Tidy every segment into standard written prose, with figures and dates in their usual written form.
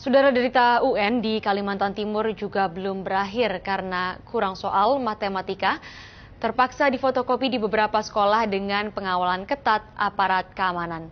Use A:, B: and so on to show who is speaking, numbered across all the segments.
A: Saudara, derita UN di Kalimantan Timur juga belum berakhir karena kurang soal matematika. Terpaksa difotokopi di beberapa sekolah dengan pengawalan ketat aparat keamanan.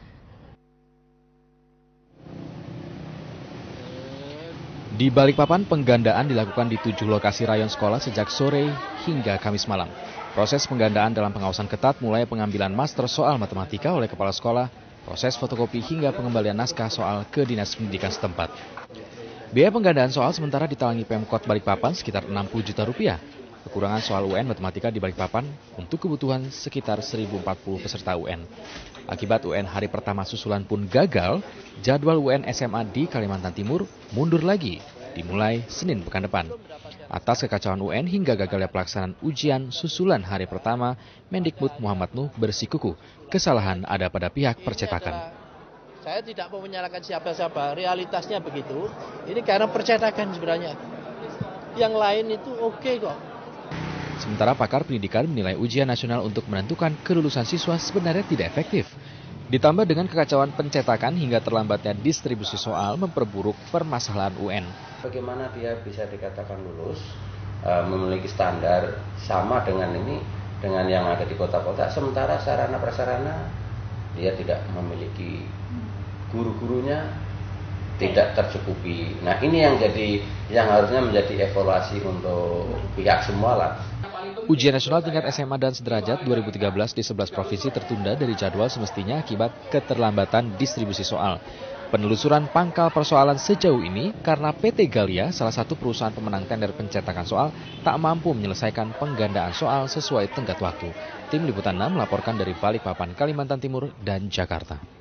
B: Di Balikpapan, penggandaan dilakukan di 7 lokasi rayon sekolah sejak sore hingga Kamis malam. Proses penggandaan dalam pengawasan ketat mulai pengambilan master soal matematika oleh kepala sekolah, proses fotokopi hingga pengembalian naskah soal ke Dinas Pendidikan setempat. Biaya penggandaan soal sementara ditalangi Pemkot Balikpapan sekitar Rp60 juta. Kekurangan soal UN matematika di Balikpapan untuk kebutuhan sekitar 1.040 peserta UN. Akibat UN hari pertama susulan pun gagal, jadwal UN SMA di Kalimantan Timur mundur lagi, dimulai Senin pekan depan. Atas kekacauan UN hingga gagalnya pelaksanaan ujian susulan hari pertama, Mendikbud Muhammad Nuh bersikukuh kesalahan ada pada pihak percetakan.
C: Saya tidak mau menyalahkan siapa-siapa, realitasnya begitu. Ini karena percetakan sebenarnya. Yang lain itu oke kok.
B: Sementara pakar pendidikan menilai ujian nasional untuk menentukan kelulusan siswa sebenarnya tidak efektif. Ditambah dengan kekacauan pencetakan hingga terlambatnya distribusi soal memperburuk permasalahan UN.
D: Bagaimana dia bisa dikatakan lulus, memiliki standar sama dengan yang ada di kota-kota, sementara sarana-prasarana dia tidak memiliki, guru-gurunya tidak tercukupi. Nah, ini yang harusnya menjadi evaluasi untuk pihak semua lah.
B: Ujian nasional tingkat SMA dan sederajat 2013 di 11 provinsi tertunda dari jadwal semestinya akibat keterlambatan distribusi soal. Penelusuran pangkal persoalan sejauh ini karena PT Galia, salah satu perusahaan pemenang tender pencetakan soal, tak mampu menyelesaikan penggandaan soal sesuai tenggat waktu. Tim Liputan 6 melaporkan dari Balikpapan, Kalimantan Timur dan Jakarta.